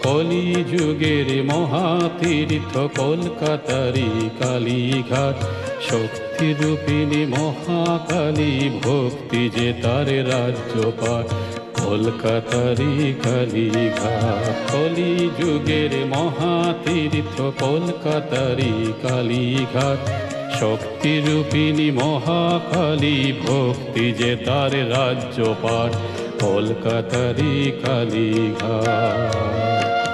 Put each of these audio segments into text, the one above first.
কলি যুগের মহাতীর্থ কলকাতারি কালীঘাট, শক্তিরূপিণী মহাকালী ভক্তি যে তার রাজ্যপাট। কলকাতারি কালীঘাট, কলি যুগের মহাতীর্থ কলকাতারি কালীঘাট, শক্তিরূপিণী মহাকালী ভক্তি যে তার রাজ্যপাট। কলকাতারি কালীঘাট।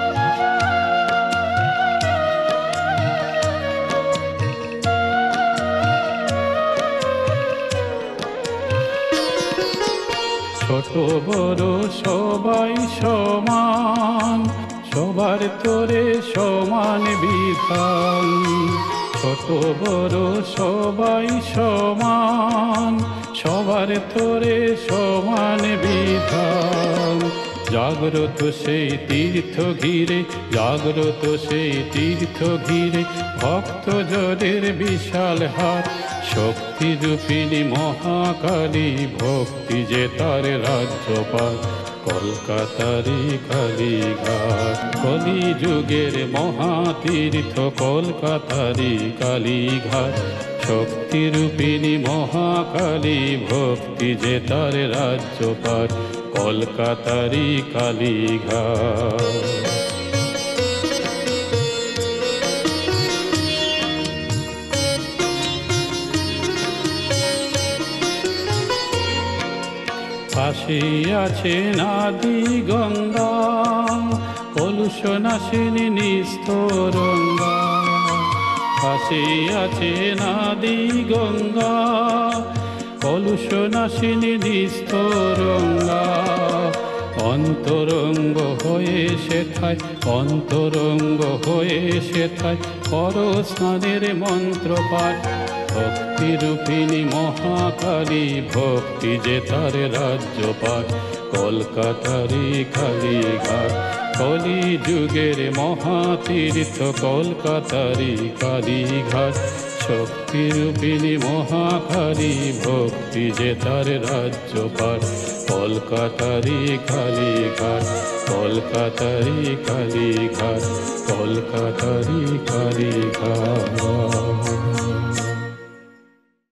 ছোট বড় সবাই সমান, সবার তোরে সমান বিধান। ছোট বড় সবাই সমান, সবার তোরে সমান বিধান। জাগ্রত সেই তীর্থ ঘিরে, জাগ্রত সেই তীর্থ ঘিরে, ভক্ত জনের বিশাল হাত। শক্তিরূপিণী মহাকালী ভক্তি যে তার রাজ্যপাট। কলকাতারি কালীঘাট, কলি যুগের মহাতীর্থ কলকাতারি কালীঘাট, শক্তিরূপিণী মহাকালী ভক্তি যে তার রাজ্যপাট। কলকাতারি কালীঘাট। পাশে আছে নদী গঙ্গা, কলুষ নাশিনী নিস্তরঙ্গা। পাশে আছে নদী গঙ্গা, কলুষ নাশিনী নিস্তরঙ্গা। অন্তরঙ্গ হয়ে সেথায়, অন্তরঙ্গ হয়ে সেথায় কর স্নানের মন্ত্রপাঠ। ভক্তিরূপিণী মহাকালী ভক্তি যে তার রাজ্যপাট। কলকাতারি কালীঘাট, কলি যুগের মহাতীর্থ কলকাতারি কালীঘাট, শক্তিরূপিণী মহাকালী ভক্তি যে তার রাজ্যপাট। কলকাতারি কালীঘাট, কলকাতারি কালীঘাট, কলকাতারি কালীঘাট।